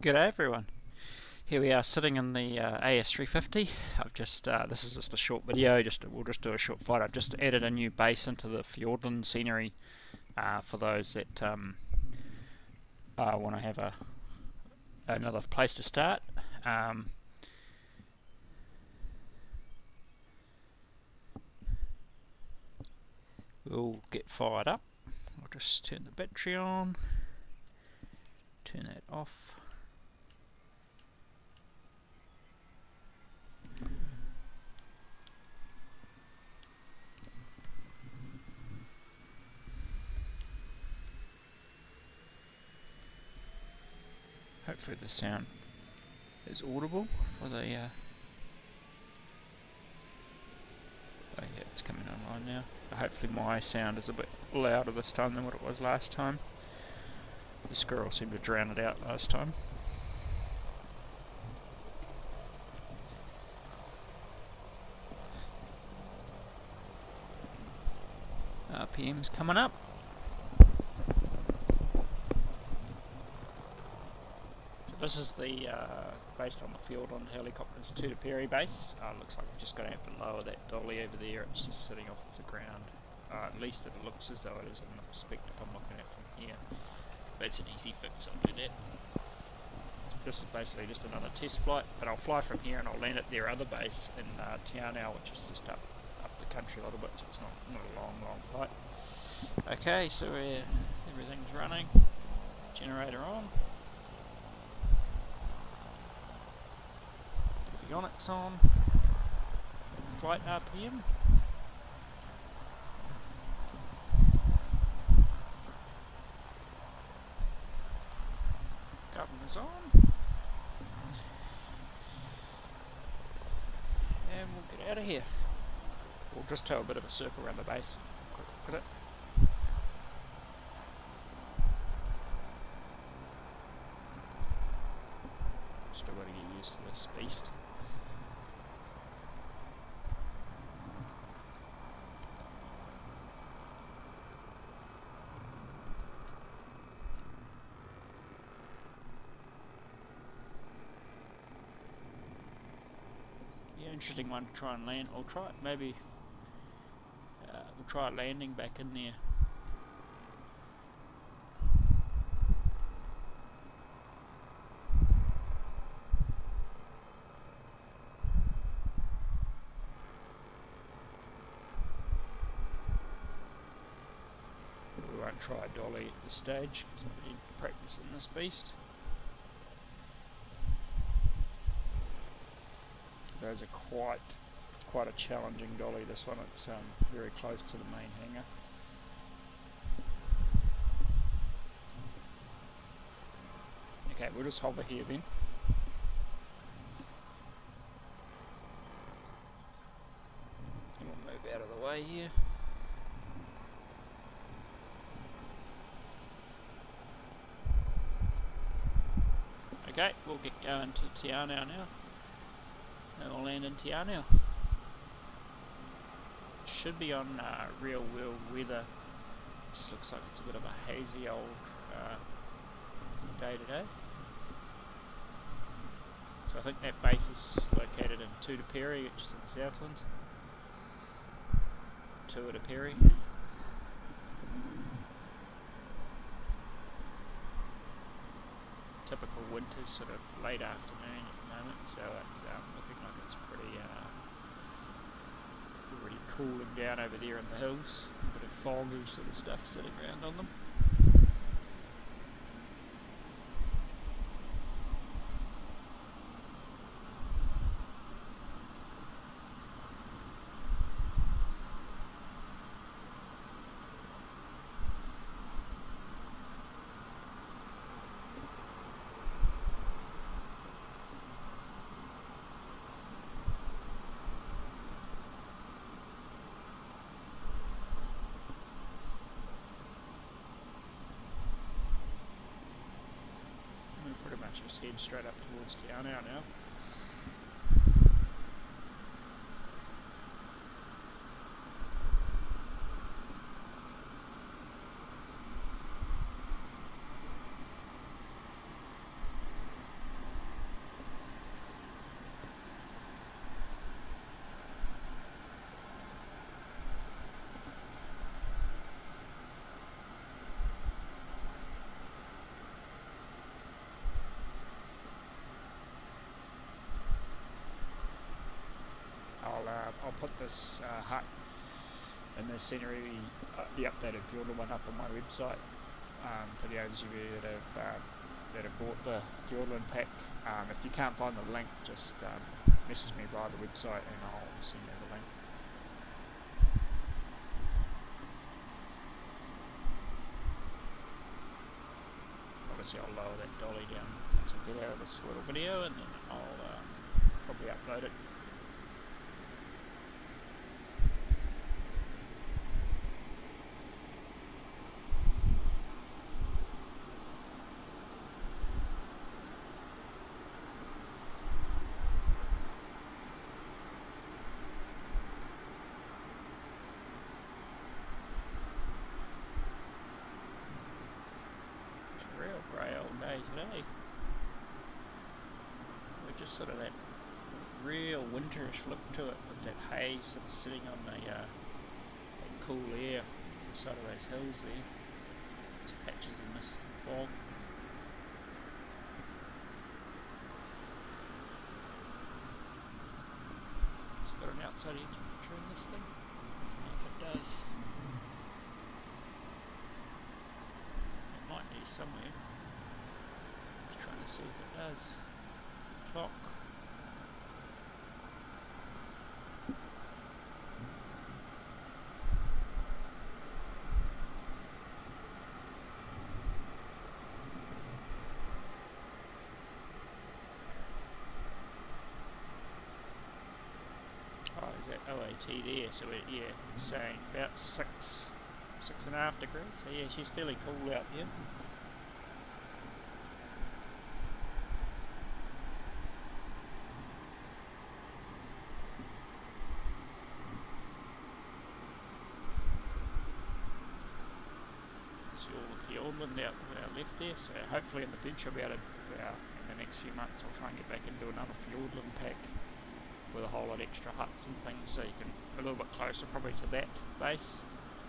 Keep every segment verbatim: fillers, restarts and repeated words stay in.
G'day everyone. Here we are sitting in the uh, A S three fifty. I've just uh, this is just a short video. Just we'll just do a short flight. I've just added a new base into the Fjordland scenery uh, for those that um, uh, want to have a another place to start. Um, we'll get fired up. I'll just turn the battery on. Turn that off. Hopefully the sound is audible for the uh, oh yeah, it's coming online now. Hopefully my sound is a bit louder this time than what it was last time. The squirrel seemed to drown it out last time. R P M's coming up. This is the, uh, based on the Fjordland helicopter's Tuatapere base. Uh, looks like I've just going to have to lower that dolly over there. It's just sitting off the ground. Uh, at least it looks as though it is in the perspective I'm looking at from here. But it's an easy fix, I'll do that. This is basically just another test flight, but I'll fly from here and I'll land at their other base in uh, Te Anau, which is just up, up the country a little bit, so it's not, not a long, long flight. Okay, so uh, everything's running. Generator on. Avionics on, flight R P M, governors on, and we'll get out of here. We'll just do a bit of a circle around the base. Quick look at it. Still got to get used to this beast. Interesting one to try and land. We'll try it maybe uh, we'll try landing back in there. We won't try a dolly at this stage because I need practice in this beast. Those are quite quite a challenging dolly, this one. It's um, very close to the main hangar. Okay, we'll just hover here then. And we'll move out of the way here. Okay, we'll get going to Te Anau now. And we'll land in Te Anau. Should be on uh, real world weather. It just looks like it's a bit of a hazy old uh, day today. So I think that base is located in Tuatapere, which is in Southland. Tuatapere. Typical winter's sort of late afternoon at the moment, so it's um, looking like it's pretty uh, already cooling down over there in the hills. A bit of foggy sort of stuff sitting around on them. Just head straight up towards Te Anau now. I'll put this uh, hut and the scenery, uh, the updated Fjordland one, up on my website um, for the overs of you that have uh, that have bought the Fjordland pack. Um, if you can't find the link, just um, message me via the website and I'll send you the link. Obviously I'll lower that dolly down once I get out of this little video, and then I'll um, probably upload it. Real grey old day today. We're just sort of that real winterish look to it, with that haze sort of sitting on the uh, that cool air on the side of those hills there. Just patches of mist and fog. It's got an outside edge picture in this thing. I don't know if it does. Somewhere. Just trying to see if it does. Clock. Oh, is that O A T there? So it, yeah, it's saying about six, six and a half degrees. So yeah, she's fairly cool out here. Fjordland out, out left there, so hopefully in the future I'll be able to, uh, in the next few months I'll try and get back and do another Fjordland pack with a whole lot extra huts and things, so you can, a little bit closer probably to that base.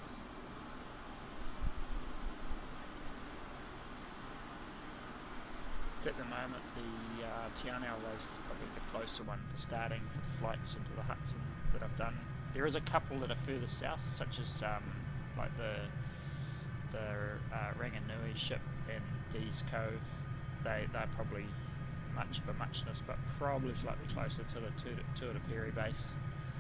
At the moment the uh, Te Anau race is probably the closer one for starting, for the flights into the huts and, that I've done. There is a couple that are further south, such as um, like the the uh, Ranganui ship and Dees Cove. They, they're probably much of a muchness, but probably slightly closer to the Tuatapere base.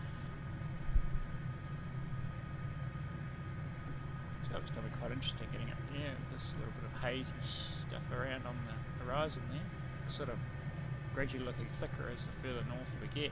So it's going to be quite interesting getting it there, with this little bit of hazy stuff around on the horizon there. It's sort of gradually looking thicker as the further north we get.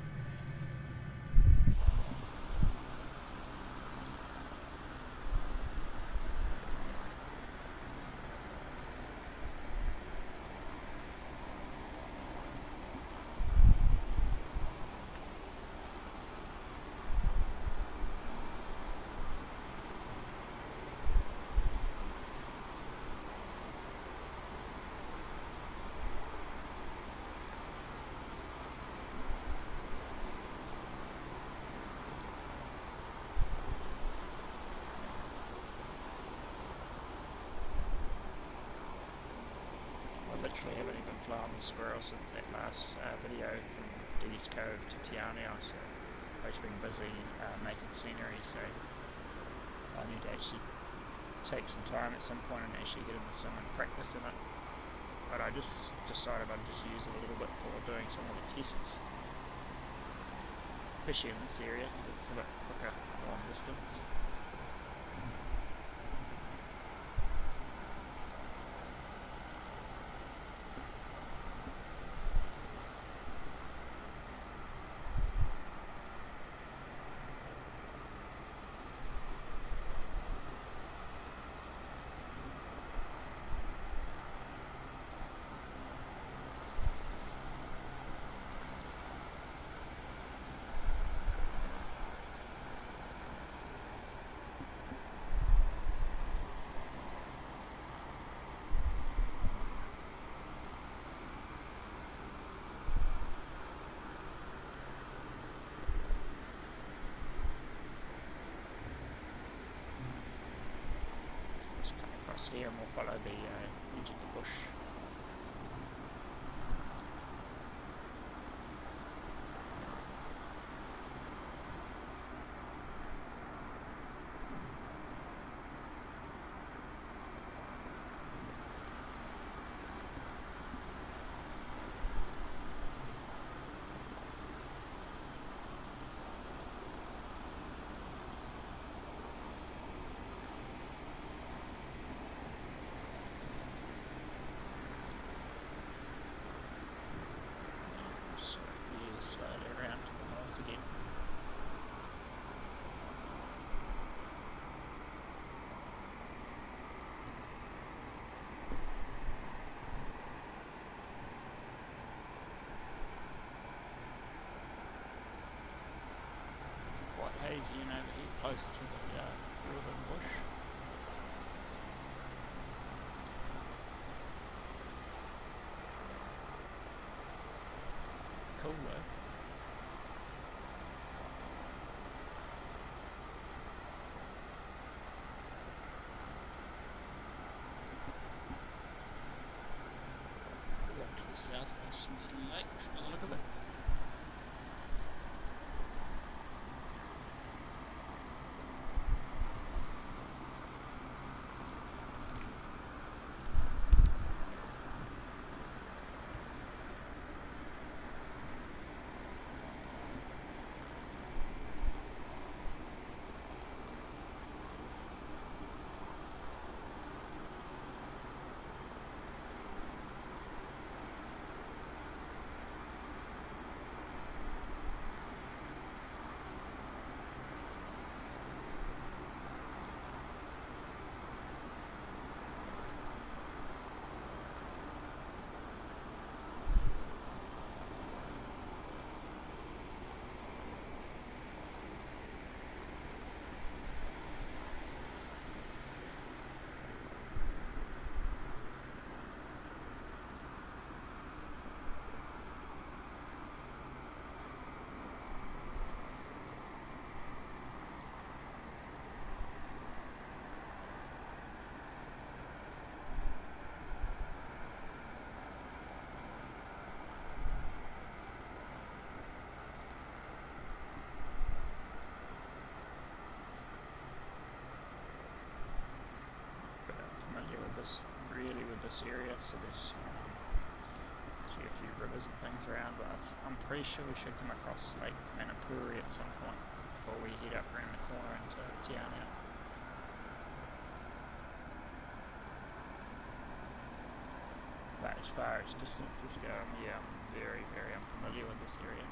Literally haven't even flown the squirrel since that last uh, video from Dees Cove to Te Anau, so I've just been busy uh, making scenery, so I need to actually take some time at some point and actually get into some and practice in it. But I just decided I'd just use it a little bit for doing some of the tests, especially in this area because it's a bit quicker long distance. Here and we'll follow the uh, edge of the bush. closes in over here, closer to the uh, field and bush. Cool though. Up to the south of us, some little lakes by the look of it. Familiar with this, really with this area, so there's um, see a few rivers and things around, but I'm pretty sure we should come across Lake Manapuri at some point before we head up around the corner into Te Anau. But as far as distances go, yeah, I'm very, very unfamiliar with this area.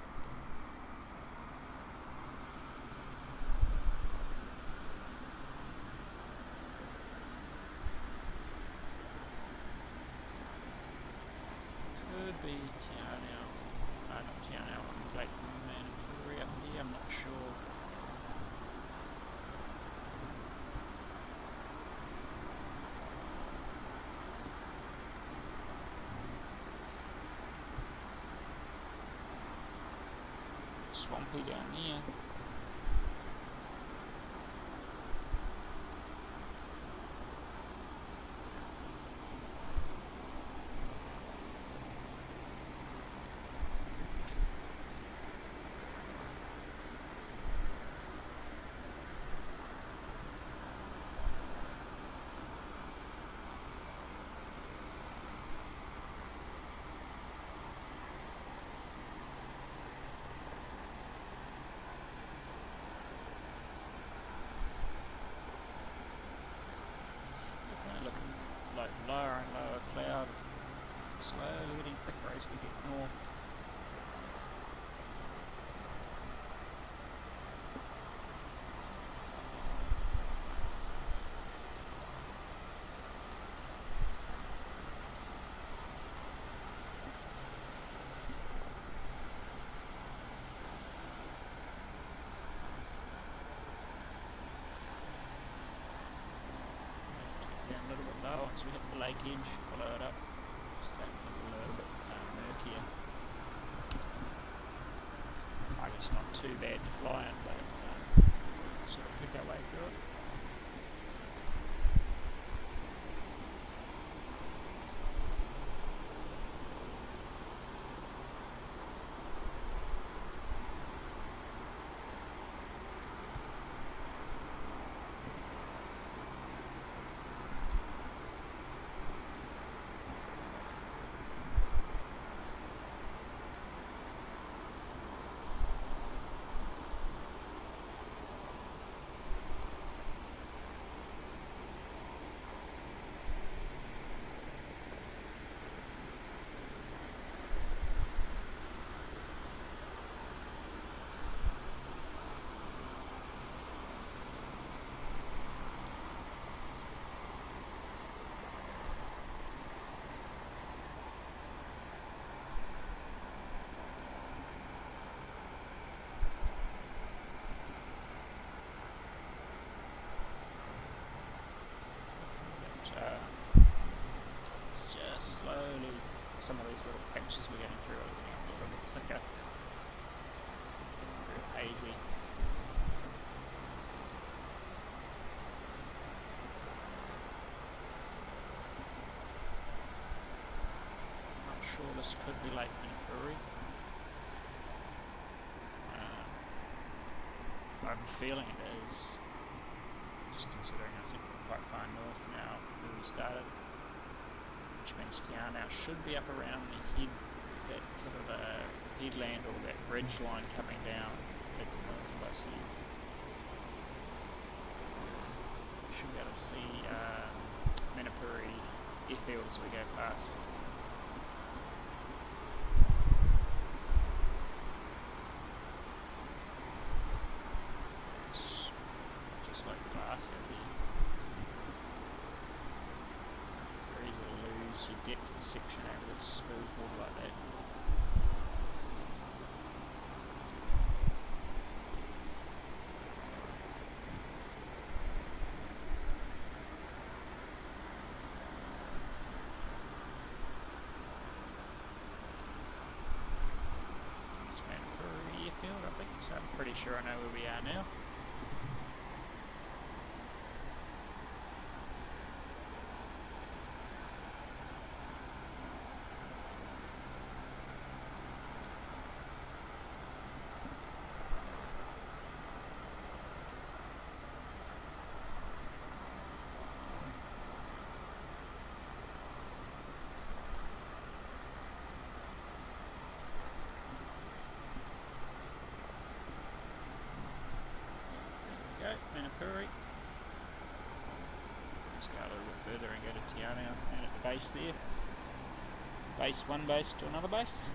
Could be Te Anau, uh, not Te Anau, Lake Manapuri up here, I'm not sure. Swampy down here. Like lower and lower cloud, slowly getting thicker as we get north. A little bit lower once we hit the lake edge, follow it up, start a little bit uh, murkier. Like it's not too bad to fly in, but it's um, sort of pick our way through it. some of these little patches we're getting through are getting a little bit thicker. Very hazy. Not sure this could be Lake Manipuri. Um, I have a feeling it is. Just considering I think we're quite far north now where we started, which means Te Anau should be up around the head, that sort of uh, headland or that ridge line coming down at the north of us here. We should be able to see um, Manipuri airfield as we go past. Very easy to lose your depth perception over that smooth water like that. It's Manipuri airfield, I think, so I'm pretty sure I know where we are now. Manipuri. Let's go a little bit further and go to Te Anau and at the base there. Base one base to another base.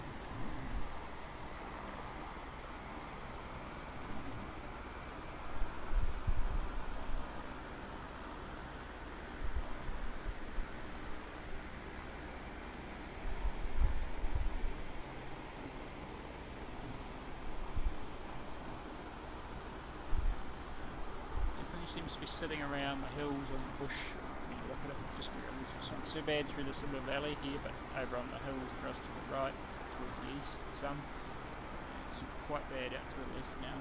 Seems to be sitting around the hills and the bush. When you look at it, just realize it's not so bad through this little valley here, but over on the hills across to the right, towards the east, some. It's quite bad out to the left now.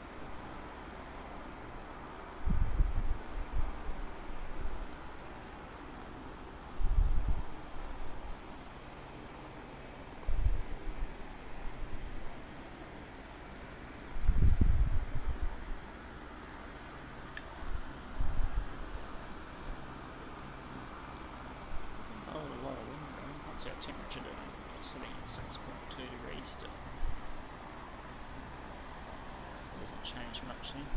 What's our temperature doing? It's sitting at six point two degrees still. It doesn't change much then.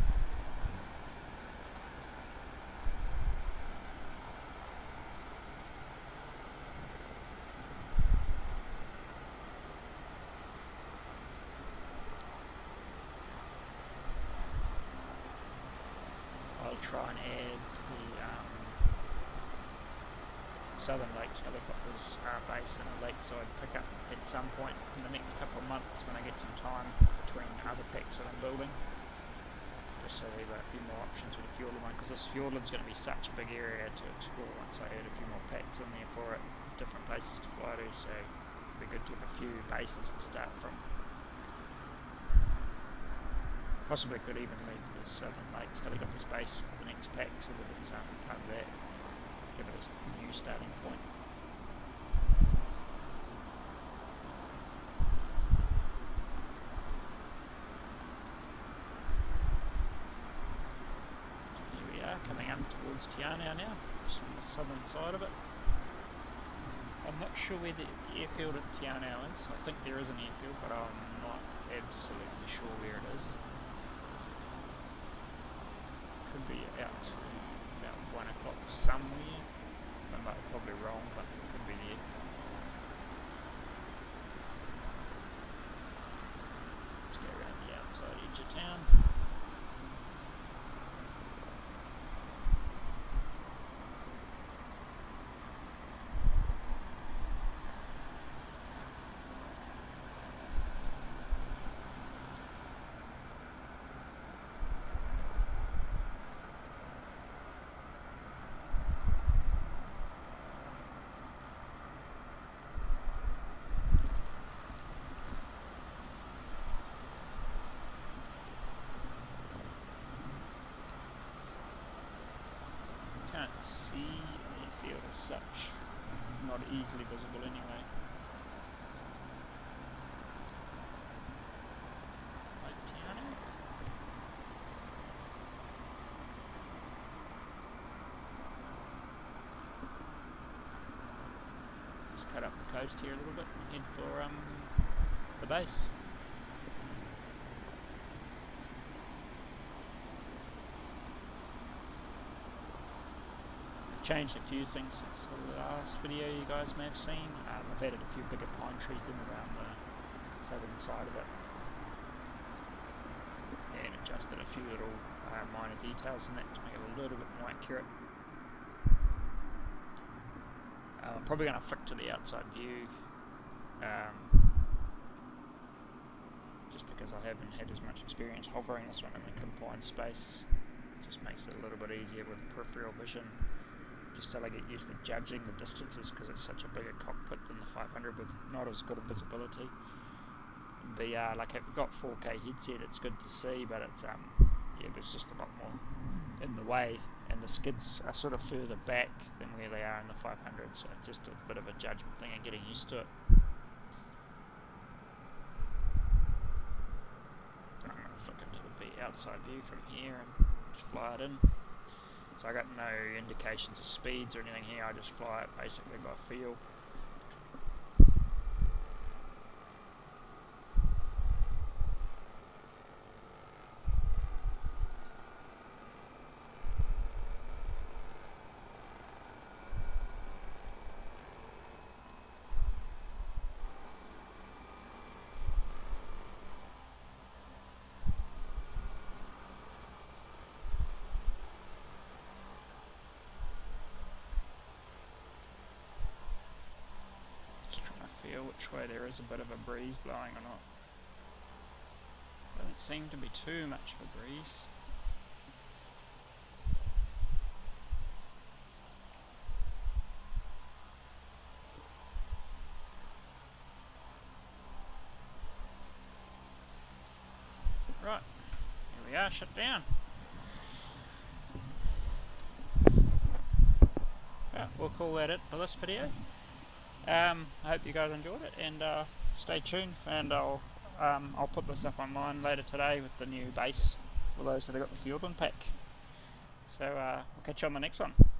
I'll try and add the um, Southern Lakes helicopters uh, base in a lakeside pickup at some point in the next couple of months when I get some time between other packs that I'm building, just so we've got a few more options with the Fjordland one, because this Fjordland's going to be such a big area to explore once I add a few more packs in there for it, with different places to fly to, so it'd be good to have a few bases to start from. Possibly could even leave the Southern Lakes helicopters base for the next pack so that it's um, part of that. Give it a new starting point. Here we are, coming up towards Te Anau now, just on the southern side of it. I'm not sure where the airfield at Te Anau is. I think there is an airfield, but I'm not absolutely sure where it is. Could be out to about one o'clock somewhere. I'm probably wrong, but it could be there. Let's go around the outside edge of town. can't see any field as such. Not easily visible anyway. Like Te Anau? Just cut up the coast here a little bit and head for um, the base. Changed a few things since the last video you guys may have seen. Um, I've added a few bigger pine trees in around the southern side of it, and adjusted a few little uh, minor details in that to make it a little bit more accurate. Uh, I'm probably going to flick to the outside view, um, just because I haven't had as much experience hovering this one in a confined space. It just makes it a little bit easier with peripheral vision. Just till I get used to judging the distances, because it's such a bigger cockpit than the five hundred with not as good a visibility. In V R, like I've got four K headset, it's good to see, but it's um yeah, there's just a lot more in the way, and the skids are sort of further back than where they are in the five hundred, so it's just a bit of a judgment thing and getting used to it. I'm going to flick into the V outside view from here and just fly it in. So I got no indications of speeds or anything here, I just fly it basically by feel. Feel which way there is a bit of a breeze blowing or not. Doesn't seem to be too much of a breeze. Right, here we are, shut down. Yeah, we'll call that it for this video. Um, I hope you guys enjoyed it, and uh, stay tuned, and I'll um, I'll put this up online later today with the new base for those that have got the field unpack. So uh, we'll catch you on the next one.